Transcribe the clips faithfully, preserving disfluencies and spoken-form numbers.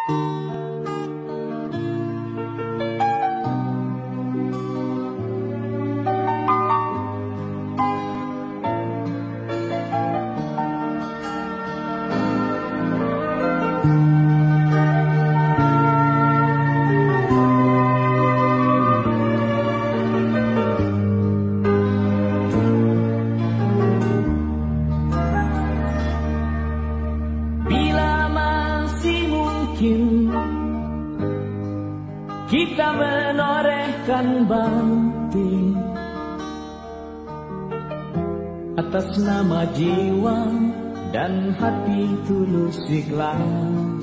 Kita menorehkan bakti atas nama jiwa dan hati tulus ikhlas.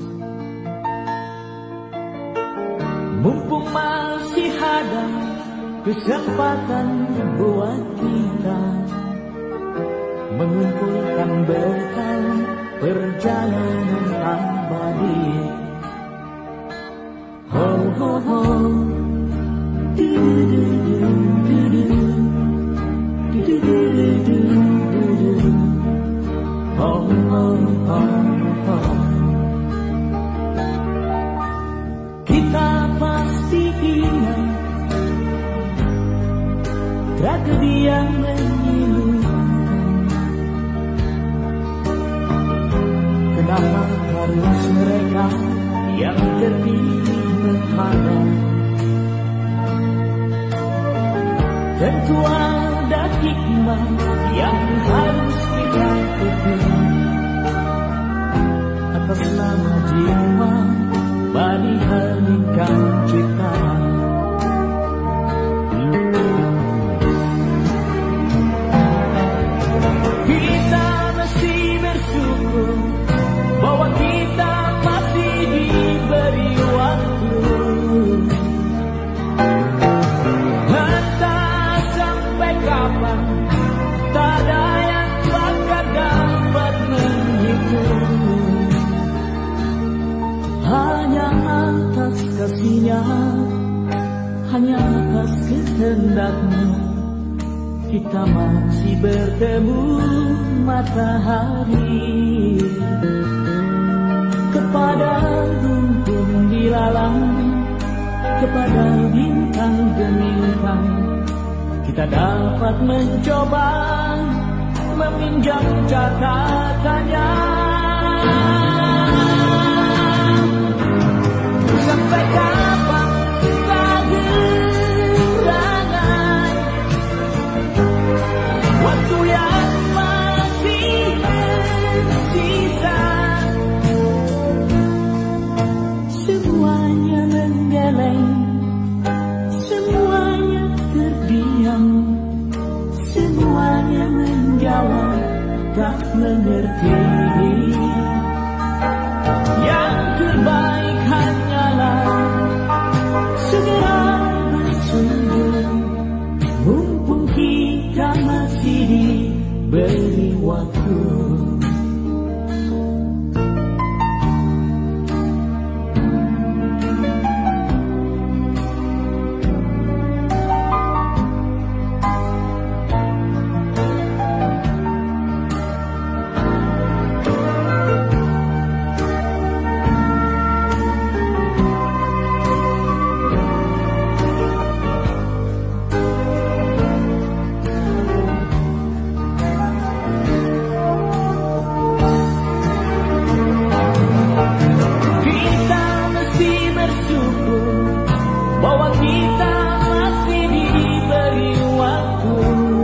Mumpung masih ada kesempatan buat kita mengumpulkan bekal perjalanan abadi. Ho ho ho, du du du du du, du du du du du du, ho ho ho ho. Kita pasti ingat tragedi yang menyilaukan. Kenapa harus mereka yang terpilih menghadap? Tentu ada hikmah yang harus kita petik atas nama jiwa bani heningkan cipta. Kita mesti bersyukur bahwa kita masih diberi waktu. Entah sampai kapan, tak ada yang bakal dapat menghitung. Hanya atas kasih-Nya, hanya atas kehendak-Nya, kita masih bertemu matahari. Kepada rumpun dilalang, kepada bintang gemintang, kita dapat mencoba meminjam catatannya. Sampai kapan kegerangan waktu yang masih tersisa? Semuanya menggeleng, semuanya terdiam, semuanya menjawab tak mengerti. Yang terbaik hanyalah segera bersujud, mumpung kita masih diberi waktu. Bahwa kita masih diberi waktu.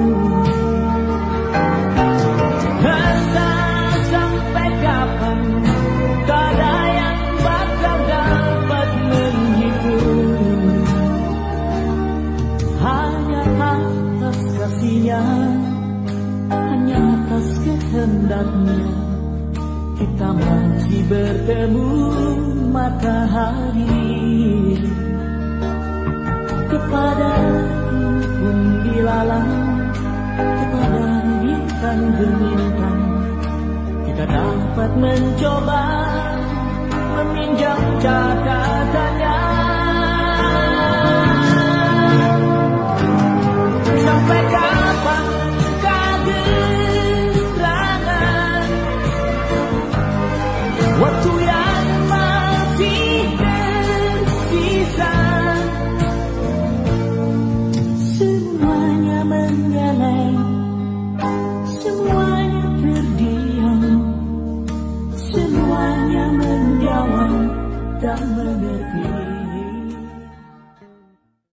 Entah sampai kapan, tak ada yang bakal dapat menghitung. Hanya atas kasih-Nya, hanya atas kehendak-Nya, kita masih bertemu matahari. Kepada rumpun dilalang, kepada bintang gemintang, kita dapat mencoba meminjam catatannya. Sampai kapan kegerangan waktu yang masih tak mengerti.